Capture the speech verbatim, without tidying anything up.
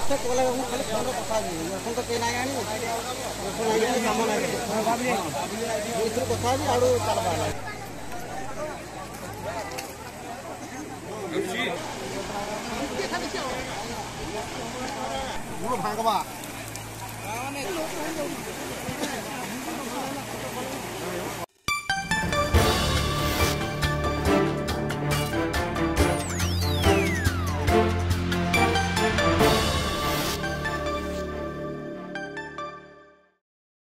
से कोला हम खाली फोन रे कथा जी फोन तो के नाही आनी फोन आई आनी काम नाही भाभी इथु कथा जी आडू चलबा जी वो भागवा